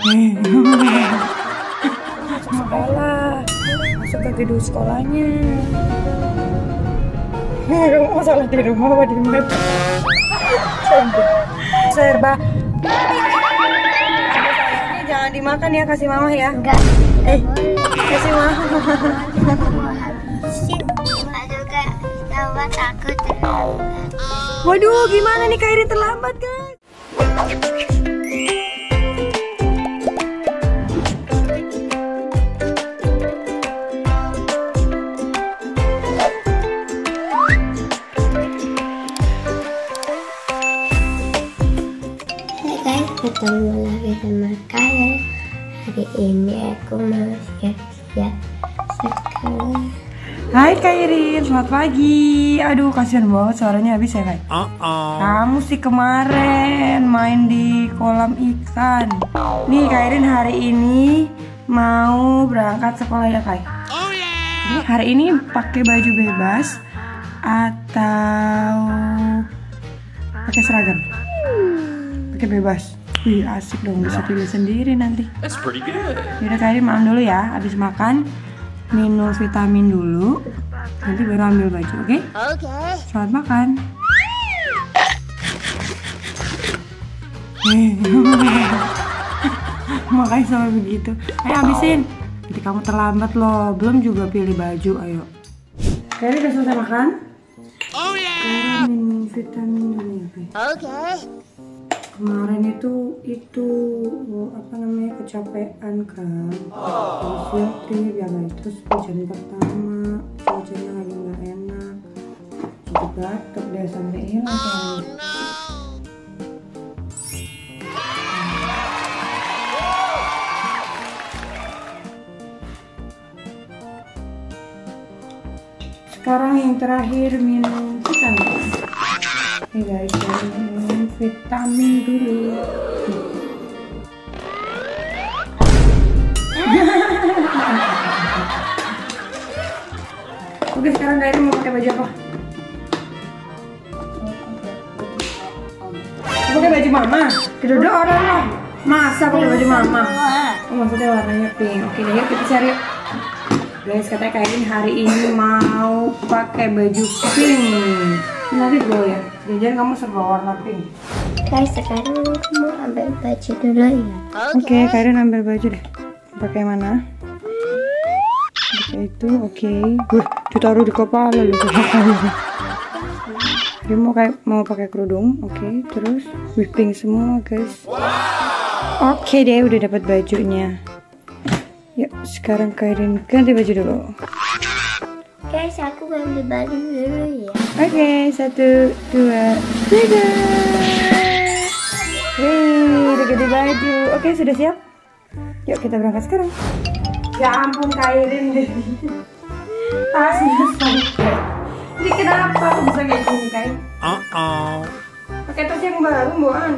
Sekolah, masuk ke gedung sekolahnya. Kamu masalah di rumah apa di mana? Serba. Sayangnya jangan dimakan ya, kasih mama ya. Enggak. Kasih mama. Takut. Waduh, gimana nih Kairi terlambat guys? Ketemu lagi sama kalian. Hari ini aku mau siap-siap sekolah. Hai Kairin, selamat pagi. Aduh, kasihan banget suaranya habis ya Kai. Kamu sih kemarin main di kolam ikan. Nih Kairin hari ini mau berangkat sekolah ya Kai. Jadi hari ini pakai baju bebas atau pakai seragam? Pakai bebas. Wih, asik dong, bisa pilih sendiri nanti. That's pretty good. Yaudah Kairin makan dulu ya, habis makan minum vitamin dulu, nanti baru ambil baju, oke? Oke. Selamat makan. Makanya sama begitu. Ayo habisin, nanti kamu terlambat loh. Belum juga pilih baju, ayo. Kayaknya udah selesai makan? Oh yeah. Sekarang minum vitamin dulu ya, Kay. Oke. Kemarin itu apa namanya, kecapean kan, terus ya trip terus hujan pertama, cuacanya lagi nggak enak, jadi batuk deh sampai hilang kan. Sekarang yang terakhir minum vitamin. Nih guys, minum vitamin dulu. Oke, sekarang Kairin mau pakai baju apa? Pakai baju mama. Kedua orang lah. Masa pakai baju mama? Oh, maksudnya warnanya pink. Oke, yuk kita cari. Guys, katanya Kairin hari ini mau pakai baju pink. Nanti dulu ya. Jangan kamu serba warna pink. Guys, sekarang kamu ambil baju dulu ya. Oke, Kairin ambil baju deh. Pakai mana? Pakai itu, oke. Ditaruh di kepala loh. Dia mau pakai kerudung, oke. Terus whipping semua, guys. Oke deh, udah dapat bajunya. Yuk, sekarang Kairin ganti baju dulu. Guys, aku ganti baju dulu ya. Oke, 1, 2, 3. Wih, udah ganti baju. Oke, sudah siap? Yuk kita berangkat sekarang. Ya ampun Kairin deh. Tasnya sampai. Ini kenapa bisa kayak gini Kai? Pakai tas yang baru, Boan.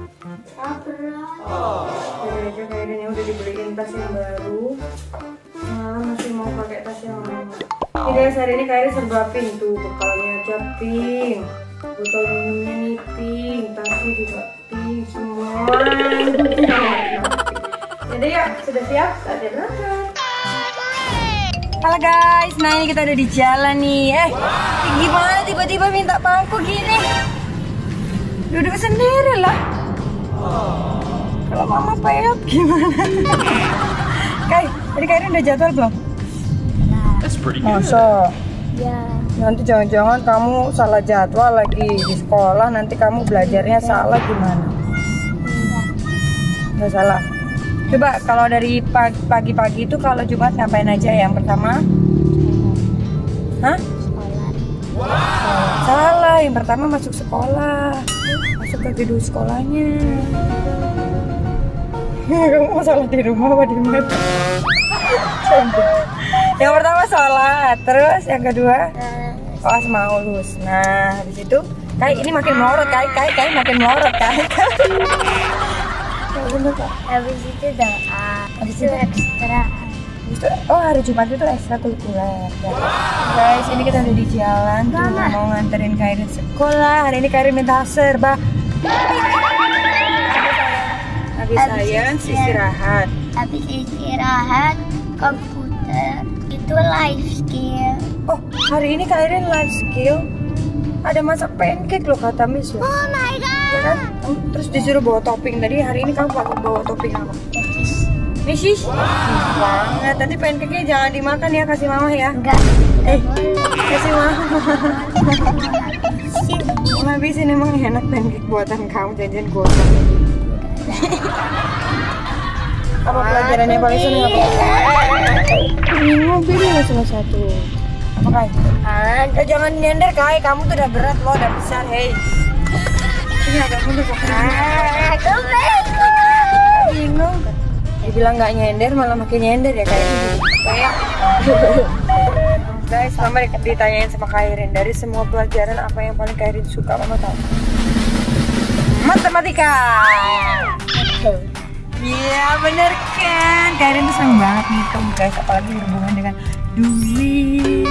Jadi aja Kairin yang udah dibeliin tas yang baru, malah masih mau pakai tas yang lama. Ini guys, hari ini Kairin serba pink tuh, bekalnya aja pink, botol minumnya nih pink, tasnya juga pink semua. Jadi yuk, sudah siap? Saatnya berangkat. Halo guys, nah ini kita udah di jalan nih. Gimana tiba-tiba minta bangku gini? Duduk sendiri lah. Kalau mama payet gimana? Kai, tadi Kairin udah jadwal belum? That's pretty good. Masa? Ya. Nanti jangan-jangan kamu salah jadwal lagi di sekolah, nanti kamu belajarnya salah gimana? Nggak salah. Coba kalau dari pagi-pagi itu kalau Jumat ngapain aja? Yang pertama? Hah? Salah, yang pertama masuk sekolah. Masuk ke gedung sekolahnya. Kamu masalah di rumah apa di mana? Yang pertama sholat, terus yang kedua awas mau lulus. Nah, habis itu Kai ini makin melorot, Kai makin melorot, Kai. Habis itu doa. Habis itu ekstra. Oh, hari Jumat itu ekstra kulikuler. Guys, ini kita udah di jalan tuh, mau nganterin Kairin sekolah. Hari ini Kairin minta serba. Habis Habis sains istirahat. Habis istirahat komputer itu life skill. Oh, hari ini Kairin life skill. Ada masak pancake loh kata Miss loh. Oh my god. Ya kan? Terus disuruh bawa topping. Tadi hari ini kamu bawa topping apa? Misis? Banget. Tadi pancake-nya jangan dimakan ya, kasih mama ya. Enggak. Kasih mama. Habisin emang enak pancake buatan kamu, janjian gue. Apa pelajarannya paling seneng apa? Bingung beda salah satu. Apa Kai? Jangan nyender Kai, kamu tuh udah berat loh, udah besar hei. Ini agak mundur kok. Aku Bingung. Dibilang nggak nyender malah makin nyender ya kayak. Guys, mama ditanyain sama Kairin dari semua pelajaran apa yang paling Kairin suka, mama tahu? Matematika. Iya bener kan, Kairin tuh seneng banget ngitung guys, apalagi berhubungan dengan duit.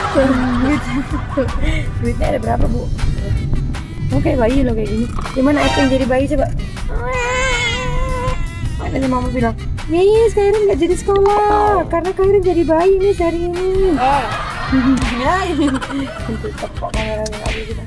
Duitnya ada berapa bu? Oh kayak bayi loh kayak gini. Gimana acting jadi bayi coba? Tadi mama bilang, Miss Kairin nggak jadi sekolah karena Kairin jadi bayi Miss hari ini. Ya ini untuk tepok kameranya lagi kita.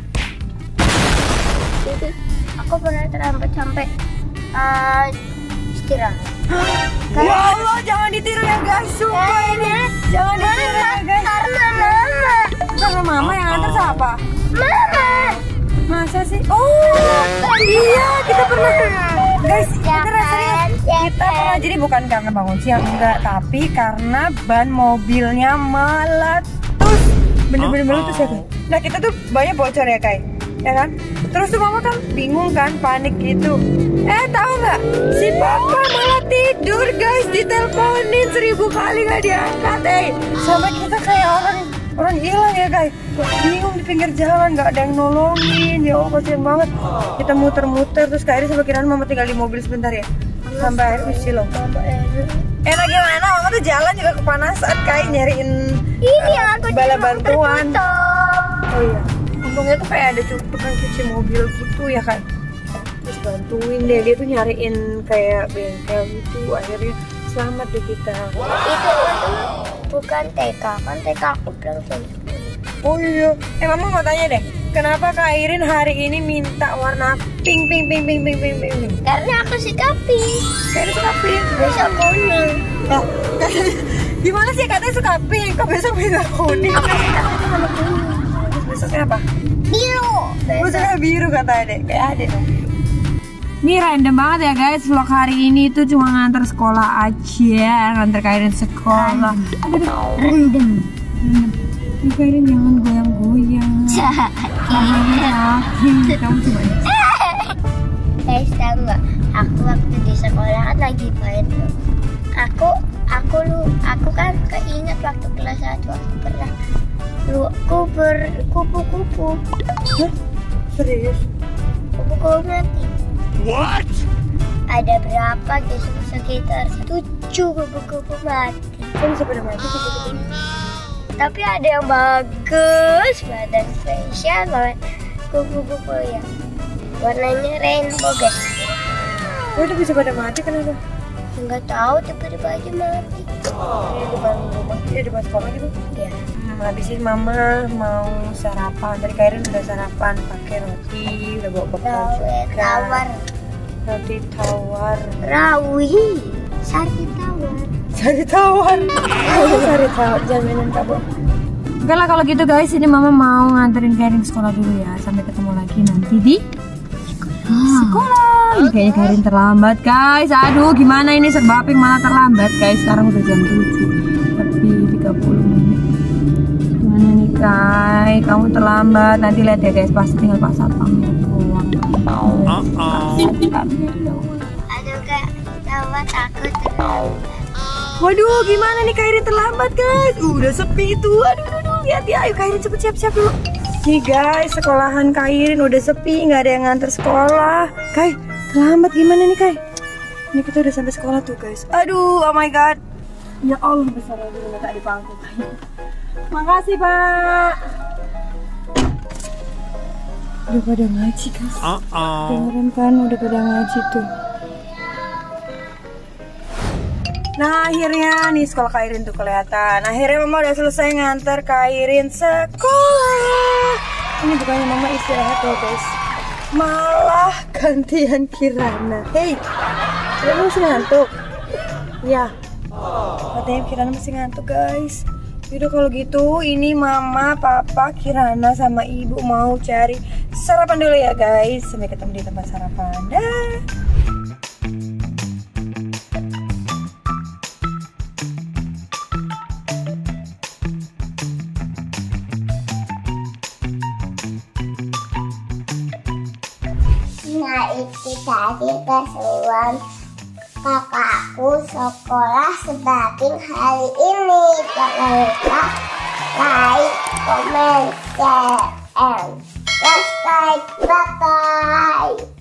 aku pernah terlambat sampai istirahat. Ya Allah, jangan ditiru ya guys, sumpah ini. Jangan ditiru ya guys. Karena mama. Karena mama yang antar siapa? Mama. Masa sih? Oh, iya kita pernah. Guys, beneran serius. Kita pernah, jadi bukan karena bangun siang enggak, tapi karena ban mobilnya meletus. Bener-bener meletus ya Kai. Nah kita tuh banyak bocor ya Kai, ya kan? Terus tuh mama kan bingung kan, panik gitu. Tahu nggak? Si papa malah tidur guys, diteleponin 1000 kali nggak diangkat. Sampai kita kayak orang hilang ya guys. Bingung di pinggir jalan, nggak ada yang nolongin. Ya Allah kasihan banget. Kita muter-muter terus Kak Iris sampai kiraan mama tinggal di mobil sebentar ya. Sampai akhirnya isi loh. Enak gimana? Mama tuh jalan juga kepanasan kayak nyariin bala bantuan. Oh iya. Untungnya tuh kayak ada tukang cuci mobil gitu ya kan. Terus bantuin deh, dia tuh nyariin kayak bengkel gitu. Akhirnya selamat deh kita. Itu bukan TK, kan TK aku bilang jam 10. Oh iya. Mama mau tanya deh, kenapa Kak Irin hari ini minta warna pink? Karena aku suka pink. Kak Irin suka pink. Besok kuning. Oh, gimana sih katanya suka pink? Kok besok bisa kuning? Aku suka sama kuning. Besoknya apa? Biru. Besoknya biru katanya deh, kayak adek dong. Ini random banget ya guys, vlog hari ini tuh cuma nganter sekolah aja, nganter Kak Irin sekolah. Random. Kak Irin jangan goyang-goyang. Sakit. Kamu coba deh. Guys, tahu nggak? Aku waktu di sekolah kan lagi main tuh. Aku kan keinget waktu kelas 1 aku pernah kubur kupu-kupu. Hah? Serius? Kupu-kupu mati. What? Ada berapa guys? Sekitar 7 kupu-kupu mati. Kok bisa pada mati kupu-kupu? Tapi ada yang bagus banget, spesial banget. Kupu-kupu yang warnanya rainbow guys. Oh itu bisa pada mati kenapa? Nggak tahu, tiba-tiba aja mati. Di depan rumah, di depan sekolah gitu? Ya. Habisin mama mau sarapan. Tadi Kak Irin udah sarapan pakai roti, udah bawa bekal juga. Tawar. Roti tawar. Rawi. Sari tawar. Sari tawar. Sari tawar, jaminan kamu. Oke lah kalau gitu guys, ini mama mau nganterin Kak Irin sekolah dulu ya. Sampai ketemu lagi nanti di sekolah. Ini kayaknya Kak Irin terlambat guys. Aduh gimana ini, serba pink malah terlambat guys. Sekarang udah jam 7 lebih 30 menit. Gimana nih Kai, kamu terlambat. Nanti lihat ya guys, pasti tinggal Pak Satpamnya doang. Satpamnya doang. Aduh Kak, tawar takut terlambat. Waduh gimana nih Kak Irin terlambat guys. Udah sepi itu. Aduh lihat ya. Ayo Kak Irin cepet siap-siap dulu. Nih guys, sekolahan Kak Irin udah sepi, nggak ada yang nganter sekolah. Kai, terlambat gimana nih Kai? Ini kita udah sampai sekolah tuh guys. Aduh, oh my god. Ya Allah, besar lagi minta di pangku. Makasih Pak. Udah pada ngaji guys. Beneran kan udah pada ngaji tuh. Nah akhirnya nih sekolah Kak Irin tuh kelihatan. Akhirnya mama udah selesai nganter Kak Irin sekolah. Ini bukannya mama istirahat loh guys, malah gantian Kirana. Hei, kamu masih ngantuk? Ya, katanya Kirana masih ngantuk guys. Yaudah kalau gitu ini mama, papa, Kirana sama ibu mau cari sarapan dulu ya guys. Sampai ketemu di tempat sarapan. Dah. Nah itu tadi keseruan kakakku sekolah sebatin hari ini. Jangan lupa like, comment, share, and subscribe. Bye bye.